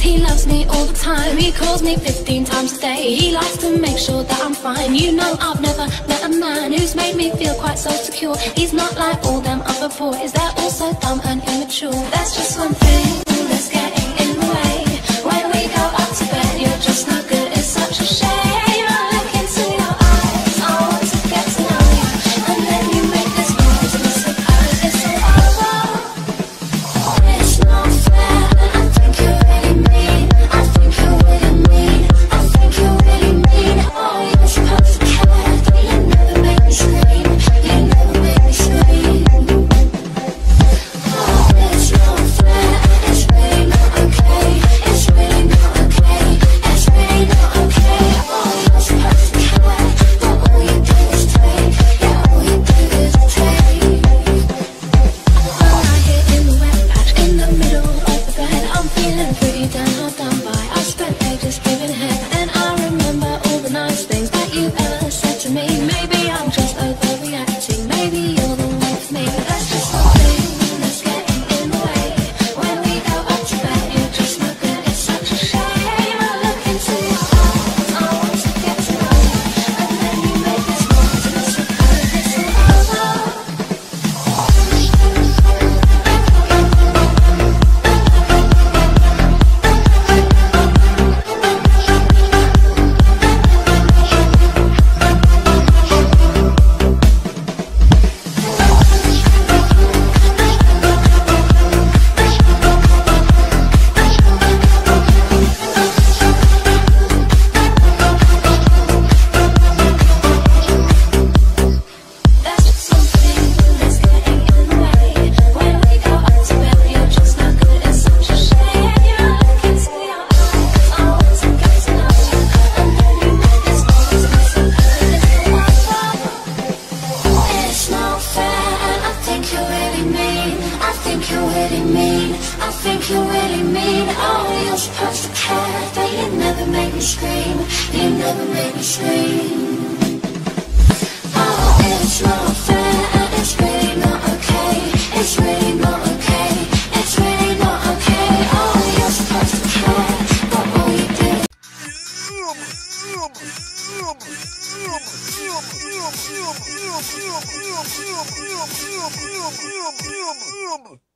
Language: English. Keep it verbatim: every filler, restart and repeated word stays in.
he loves me all the time. He calls me fifteen times a day. He likes to make sure that I'm fine. You know I've never met a man who's made me feel quite so secure. He's not like all them other boys, they're all so dumb and immature. There's just one thing that's getting in the way. When we go up to bed, you're just no good, it's such a shame. I look into your eyes, I want to get to know you, and then you make this noise, and I suppose it's all over. It's not fair, I think you're really mean. I think you're really mean. I think you're really mean. Oh, you're supposed to care, but you never make me scream. You never make me scream. Oh, it's not fair, it's really not okay. It's really not okay. It's really not okay. Oh, you're supposed to care, but all you do is take. Yeah, all you do is take. I hit in the wet patch in the middle of the bed. I'm feeling pretty down, hard done by. I spent ages giving head, and I remember all the nice things that you ever said to me. Maybe I'm just overreacting. Maybe you're the one for me, but that's just something that's getting in the way. When we go up to bed, you're just no good. It's such a shame. I look into your eyes, I want to get to know you, and then you make this noise, and I suppose it's all over. That's just something that's getting in the way. When we go up to bed, you're just no good. It's such a shame. I look into your eyes, I want to get to know you, and then you make this noise, and I suppose it's all over. It's not fair, and I think you're really mean. I think you're really mean. I think you're really mean. Oh, you're supposed to care, but you never make me scream. You never make me scream. Oh, it's not fair, and it's really not okay. It's really not okay. It's really not okay. Oh, you're supposed to care, but all you do.